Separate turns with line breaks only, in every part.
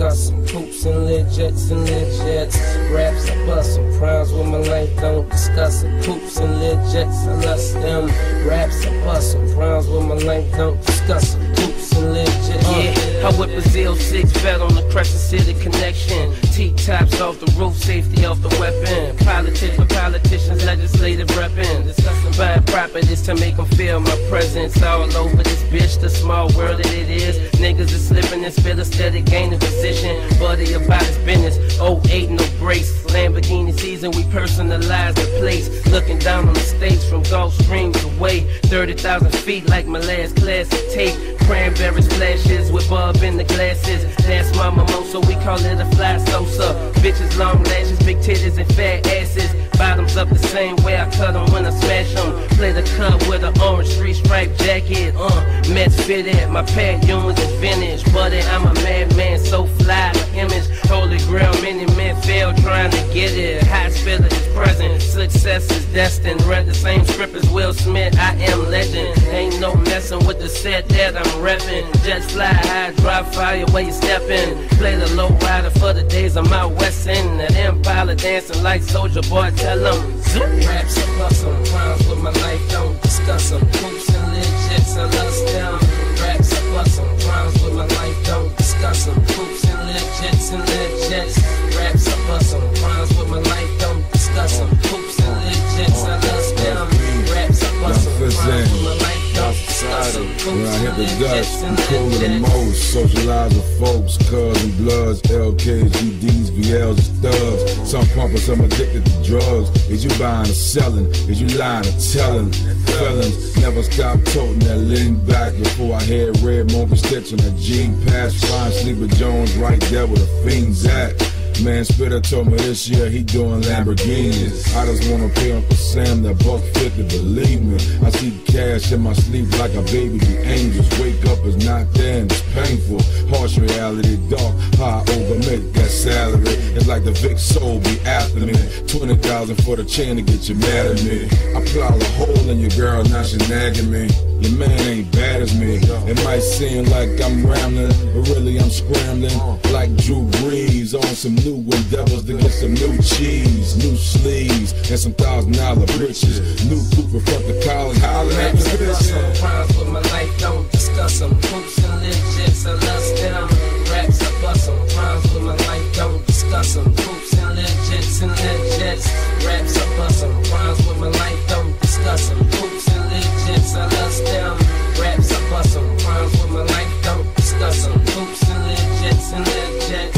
discuss some poops and legits and legits. Raps, I bust some primes with my life, don't discuss some poops and legits. I lust them. Raps, I bust some primes with my life, don't discuss some poops and legits.
Yeah, I whip a Z06 vet on the Crescent City connection. T-tops off the roof, safety off the weapon. Politics for politicians, legislative reppin'. Discussing buying properties to make them feel my presence all over this bitch. The small world that it is. Niggas is slipping and spit a steady gaining position. Buddy about his business. 08 no brace. Lamborghini season, we personalize the place. Looking down on the stage from Gulf Streams away. 30,000 feet like my last class of tape. Cranberries flashes with Bub in the glasses. That's my mimosa, we call it a fly Sosa. Bitches long lashes, big titties and fat asses. Bottoms up the same way I cut them when I smash them. Play the cut with an orange street stripe jacket. Mets fitted, my pad Ewins is vintage. Buddy, I'm a madman, so fly, my image. Holy grail, many men fail trying to get it. High spirit is present, success is destined. Read the same script as Will Smith, I am legend. Ain't no messing with the set that I'm reppin'. Just fly high, drop fire where you steppin'. Play the low rider for the days I'm out west in. The Impala dancing like Soulja Boy, tell them.
Raps, I bust some primes with my life, don't discuss them. Poops and legits, I lust them. Raps, I bust some primes with my life, don't discuss them. Poops and legits and legits. Raps, I bust some primes with my life, don't discuss them. Poops and legits, I lust them. Raps, I bust some primes with my life, don't discuss them.
When I hit the dust, I'm cooler than most. Socialize with folks, cuz and bloods, LKs, GDs, VLs, and studs. Some pumpers, some addicted to drugs. Is you buying or selling? Is you lying or telling? Felons never stop toting that lean back before I hear red monkey stitch on a G pass. Find Sleeper Jones right there where the fiends at. Man, Spitter told me this year he doing Lamborghinis. I just wanna pay Uncle Sam that $150, believe me. I see cash in my sleep like a baby. The angels wake up, it's not there and it's painful. Harsh reality, dark, high over, make that salary. It's like the Vic Soul be after me. 20,000 for the chain to get you mad at me. I plow a hole in your girl, now she nagging me. Your man ain't bad as me. It might seem like I'm rambling, but really I'm scrambling like Drew Brees on some new endeavors to get some new cheese, new sleeves, and some $1,000 britches. New Cooper front the college, hollering at the bitch.
Primes with my life, don't discuss them. Poops and legits, I lust them. Raps, I bust some primes with my life, don't discuss them. Poops and legits and legits. Raps, I bust some primes with my life, don't discuss them. Poops and legits, I lust them. Raps, I bust some primes with my life, don't discuss them. Poops and legits and legits.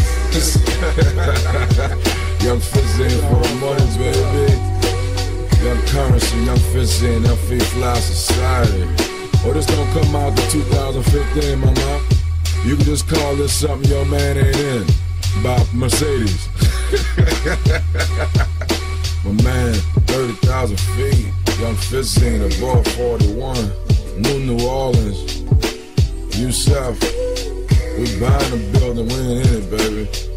Young Fizzy for the money, baby. Young Currency, Young Fizzy, and FE Fly Society. Oh, this don't come out to 2015, mama. You can just call this something your man ain't in. By Mercedes. My man, 30,000 feet. Young Fizzy, the ball 41. New Orleans. Yousef. We buying the building, we ain't in it, baby.